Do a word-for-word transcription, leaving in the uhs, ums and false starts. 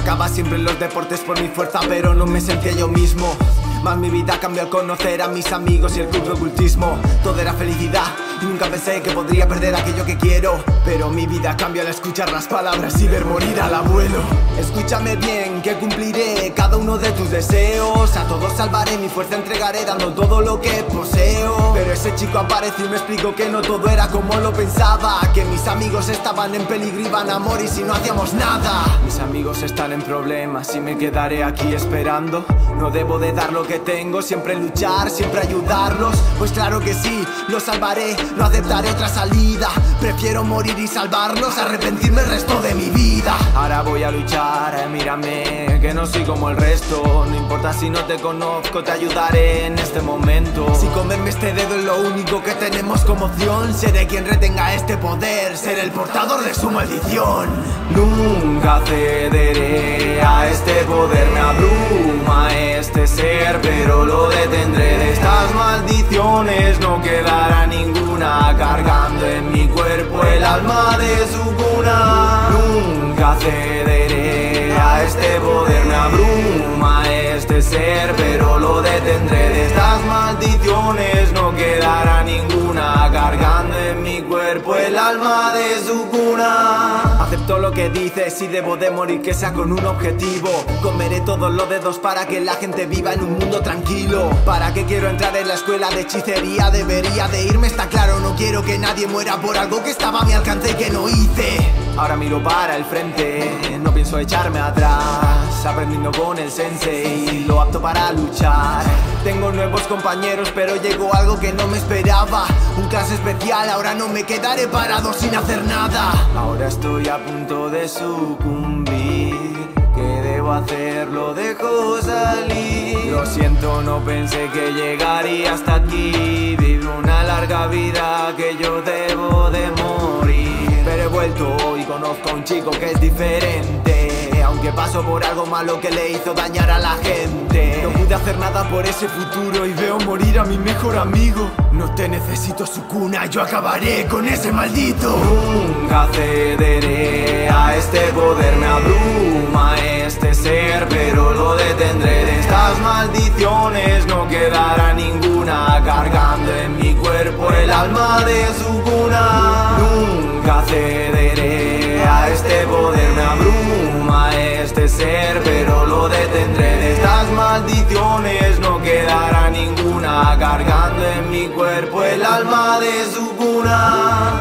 Destacaba siempre en los deportes por mi fuerza, pero no me sentía yo mismo. Más mi vida cambió al conocer a mis amigos y el club de ocultismo. Todo era felicidad y nunca pensé que podría perder aquello que quiero. Pero mi vida cambió al escuchar las palabras y ver morir al abuelo. Escúchame bien, que cumpliré cada uno de tus deseos. A todos salvaré, mi fuerza entregaré, dando todo lo que poseo. Pero ese chico apareció y me explicó que no todo era como lo pensaba. Que mis amigos estaban en peligro, iban a morir si no hacíamos nada. Mis amigos están en problemas y me quedaré aquí esperando. No debo de dar lo que tengo, siempre luchar, siempre ayudarlos. Pues claro que sí, los salvaré, no aceptaré otra salida. Prefiero morir y salvarlos, arrepentirme el resto de mi vida. Ahora voy a luchar, eh, mírame, que no soy como el resto. No importa si no te conozco, te ayudaré en este momento. Si comerme este dedo es lo único que tenemos como opción, seré quien retenga este poder, seré el portador de su maldición. Nunca cederé a este poder, me abruma este ser, pero lo detendré. De estas maldiciones no quedará ninguna, cargando en mi cuerpo el alma de su cuna. Nunca cederé a este poder, me abruma este ser, pero lo detendré. De estas maldiciones no quedará ninguna, cargando en mi cuerpo el alma de su cuna. Acepto lo que dices y debo de morir, que sea con un objetivo. Comeré todos los dedos para que la gente viva en un mundo tranquilo. ¿Para qué quiero entrar en la escuela de hechicería? Debería de irme, está claro, no quiero que nadie muera por algo que estaba a mi alcance y que no hice. Ahora miro para el frente, no pienso echarme atrás, aprendiendo con el sensei, lo apto para luchar. Tengo nuevos compañeros, pero llegó algo que no me esperaba. Un clase especial, ahora no me quedaré parado sin hacer nada. Ahora estoy a punto de sucumbir, ¿qué debo hacer? Lo dejo salir. Lo siento, no pensé que llegaría hasta aquí. Vivo una larga vida que yo debo de morir. Pero he vuelto y conozco a un chico que es diferente, aunque paso por algo malo que le hizo dañar a la gente. No pude hacer nada por ese futuro y veo morir a mi mejor amigo. No te necesito, Sukuna, yo acabaré con ese maldito. Nunca cederé a este poder, me abruma este ser, pero lo detendré. De estas maldiciones no quedará ninguna, cargando en mi cuerpo el alma de su cuna. Nunca cederé a este poder, me abruma este ser, pero lo detendré. De estas maldiciones no quedará ninguna, cargando en mi cuerpo el alma de su cuna.